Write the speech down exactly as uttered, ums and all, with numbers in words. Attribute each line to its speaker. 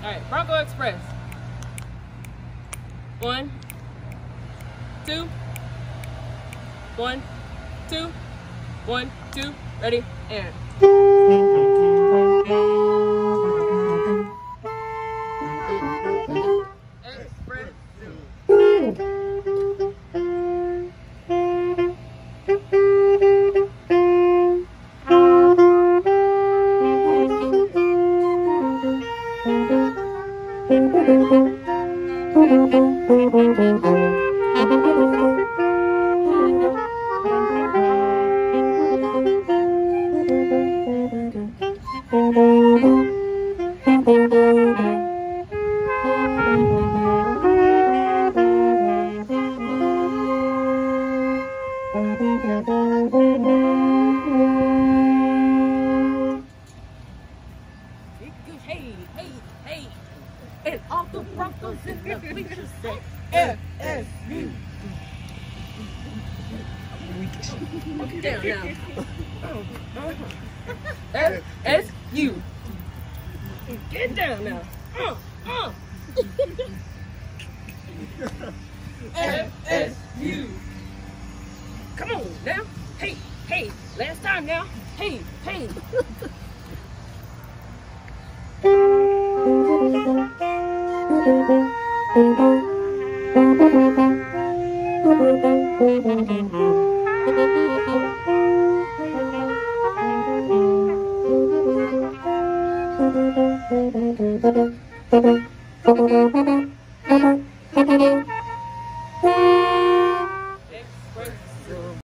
Speaker 1: right, Bronco Express. One, two, one, two, one, two, ready, and. Express. Hey, hey, hey, and all the Broncos in the bleachers say F S U. Down now. F S U. Get down now. Uh, uh. F S U. Come on now. Hey, hey, last time now. Hey, hey. Thank you.